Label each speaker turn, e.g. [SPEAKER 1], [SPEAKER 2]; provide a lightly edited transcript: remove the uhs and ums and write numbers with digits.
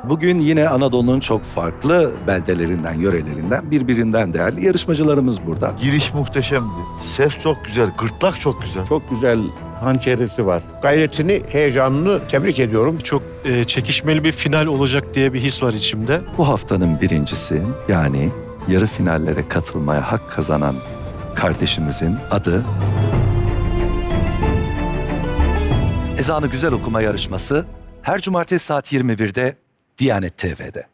[SPEAKER 1] Bugün yine Anadolu'nun çok farklı beldelerinden, yörelerinden, birbirinden değerli yarışmacılarımız burada.
[SPEAKER 2] Giriş muhteşemdi. Ses çok güzel, gırtlak çok güzel.
[SPEAKER 3] Çok güzel hançerisi var. Gayretini, heyecanını tebrik ediyorum.
[SPEAKER 4] Çok çekişmeli bir final olacak diye bir his var içimde.
[SPEAKER 1] Bu haftanın birincisi, yani yarı finallere katılmaya hak kazanan kardeşimizin adı Ezanı Güzel Okuma Yarışması her cumartesi saat 21'de Diyanet TV'de.